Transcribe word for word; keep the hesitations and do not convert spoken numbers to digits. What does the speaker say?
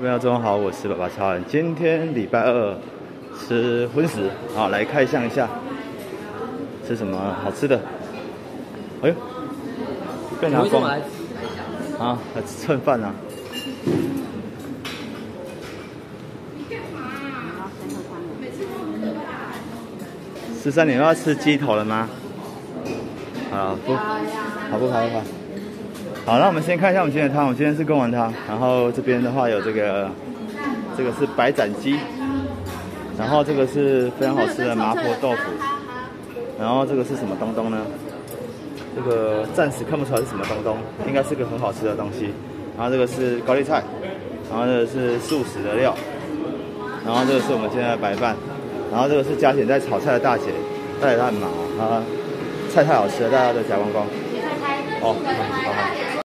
各位中午好，我是爸爸超人。今天礼拜二吃荤食，好来开箱一下，吃什么好吃的？哎呦，被拿光啊！来蹭饭啊！十三点又要吃鸡头了吗？好不？好不好不好。好，那我们先看一下我们今天的汤。我们今天是贡丸汤，然后这边的话有这个，这个是白斩鸡，然后这个是非常好吃的麻婆豆腐，然后这个是什么东东呢？这个暂时看不出来是什么东东，应该是个很好吃的东西。然后这个是高丽菜，然后这个是素食的料，然后这个是我们现在的白饭，然后这个是嘉贤在炒菜的大姐，大姐她很忙啊，菜太好吃了，大家都夹光光。哦，好好。